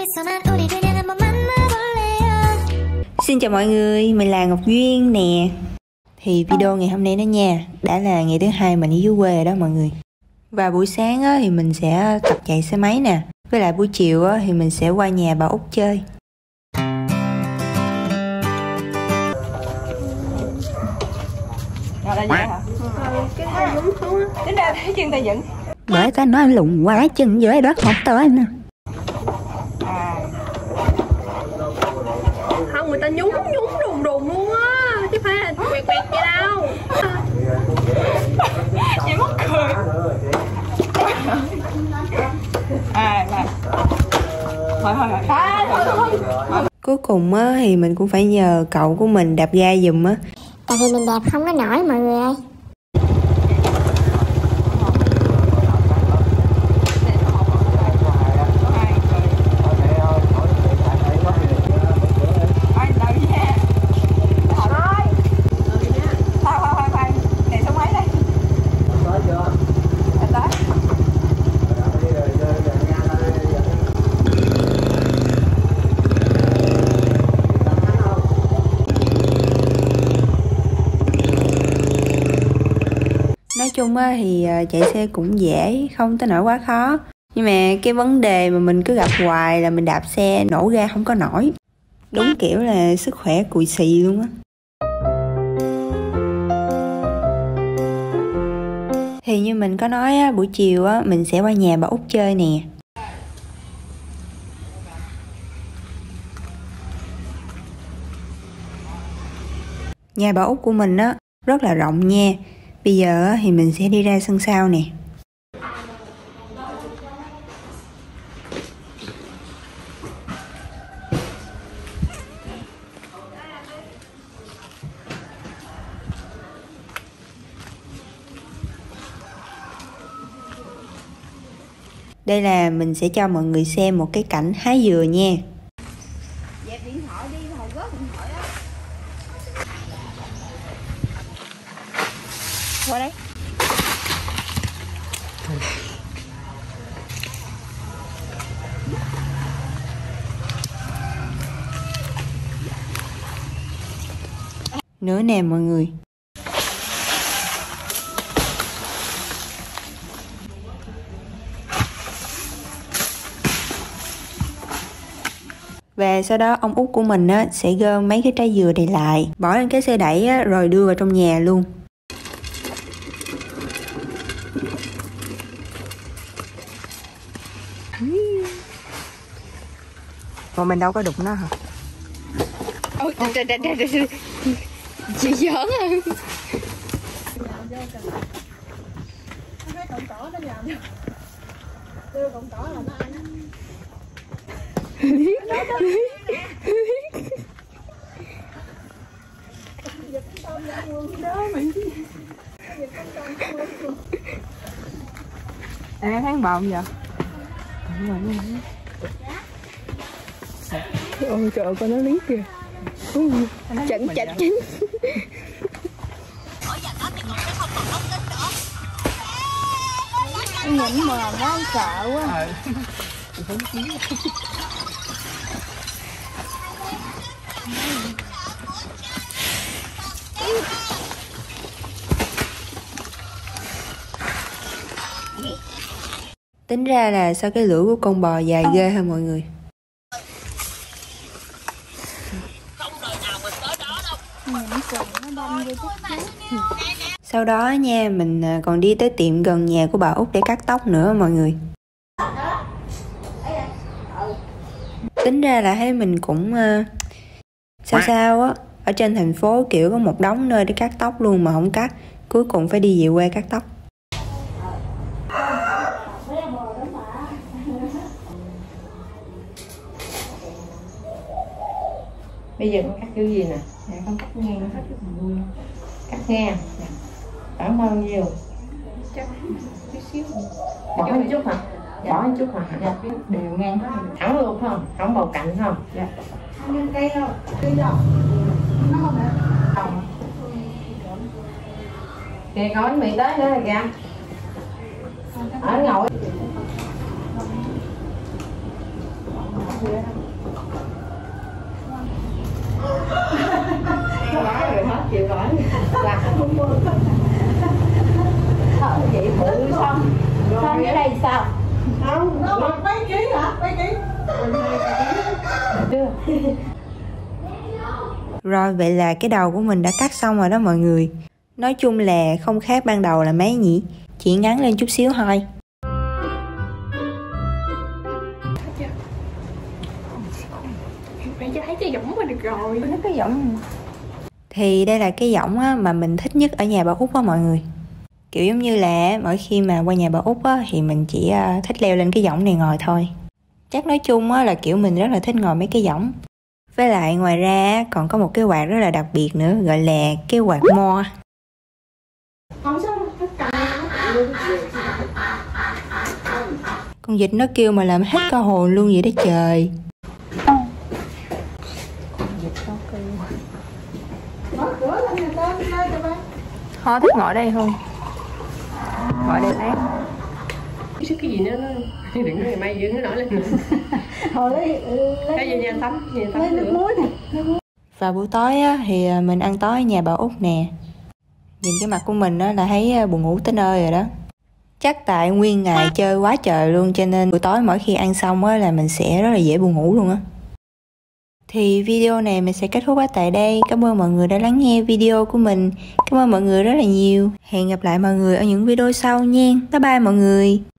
Xin chào mọi người, mình là Ngọc Duyên nè. Thì video ngày hôm nay đó nha, đã là ngày thứ hai mình đi dưới quê rồi đó mọi người. Và buổi sáng á, thì mình sẽ tập chạy xe máy nè. Với lại buổi chiều á, thì mình sẽ qua nhà bà Út chơi. Rồi là vậy hả? Cái tay dũng xuống á. Tính ra thấy chân tay dựng. Bởi cái nói lụng quá chân dưới đó không tới nè. Không, người ta nhúng đùng luôn á, chứ phải là quẹt vậy đâu. Chị mắc cười. Thôi. Cuối cùng á thì mình cũng phải nhờ cậu của mình đạp ga giùm á. Tại vì mình đạp không có nổi mọi người ơi. Nói chung á thì chạy xe cũng dễ, không tới nỗi quá khó. Nhưng mà cái vấn đề mà mình cứ gặp hoài là mình đạp xe nổ ga không có nổi. Đúng kiểu là sức khỏe cùi xì luôn á. Thì như mình có nói á, buổi chiều á mình sẽ qua nhà bà Út chơi nè. Nhà bà Út của mình á rất là rộng nha. Bây giờ thì mình sẽ đi ra sân sau nè. Đây là mình sẽ cho mọi người xem một cái cảnh hái dừa nha. Dẹp điện thoại đi, hồi rớt điện thoại á. Qua đây. Nữa nè mọi người. Và sau đó ông Út của mình á, sẽ gom mấy cái trái dừa này lại, bỏ lên cái xe đẩy á, rồi đưa vào trong nhà luôn. Mà mình đâu có đụng nó hả? Ôi trời. Chị giỡn à. Thấy cọng cỏ nó nhầm. Đưa cọng cỏ là nó ăn. Em thấy bọng vậy? Ôi trời ơi, con nó liếc kìa. Chỉnh. Nhìn mờ quá sợ quá. Tính ra là sao cái lưỡi của con bò dài ghê hả mọi người? Sau đó nha, mình còn đi tới tiệm gần nhà của bà Út để cắt tóc nữa mọi người. Tính ra là thấy mình cũng sao á. Ở trên thành phố kiểu có một đống nơi để cắt tóc luôn mà không cắt. Cuối cùng phải đi về quê cắt tóc. Bây giờ con cắt kiểu gì nè? Dạ con cắt ngang, cắt ngang. Khoảng bao nhiêu? Chắc chút xíu. Bỏ một chút hả? Bỏ một chút hả? Dạ. Đều ngang thẳng luôn không? Không vào cạnh không? Dạ. Không cây đâu, cây đâu. Nó không hả? Không. Kìa coi mì tới nữa rồi kìa. Ở ngồi. chịu nổi là không mua thôi vậy bự xong xong cái đây sao không nó mấy ký hả mấy ký chưa. Rồi vậy là cái đầu của mình đã cắt xong rồi đó mọi người. Nói chung là không khác ban đầu là mấy nhỉ, chỉ ngắn lên chút xíu thôi. Mẹ cho thấy cái võng mà được rồi. Nó cái võng thì đây là cái võng mà mình thích nhất ở nhà bà Út á mọi người. Kiểu giống như là mỗi khi mà qua nhà bà Út á, thì mình chỉ thích leo lên cái võng này ngồi thôi. Chắc nói chung là kiểu mình rất là thích ngồi mấy cái võng. Với lại ngoài ra còn có một cái quạt rất là đặc biệt nữa, gọi là cái quạt mo. Con vịt nó kêu mà làm hết cả hồn luôn vậy đó trời. Ho thích ngồi đây không? Ngồi đây lát. Chứ cái gì nữa nó đừng có ngày mai gì nó nổi lên nữa. Thôi lấy cái gì nhà tắm lấy nước muối nè. Và buổi tối á, thì mình ăn tối ở nhà bà Út nè. Nhìn cái mặt của mình á, là thấy buồn ngủ tới nơi rồi đó. Chắc tại nguyên ngày chơi quá trời luôn, cho nên buổi tối mỗi khi ăn xong á, là mình sẽ rất là dễ buồn ngủ luôn á. Thì video này mình sẽ kết thúc tại đây. Cảm ơn mọi người đã lắng nghe video của mình. Cảm ơn mọi người rất là nhiều. Hẹn gặp lại mọi người ở những video sau nha. Bye bye mọi người.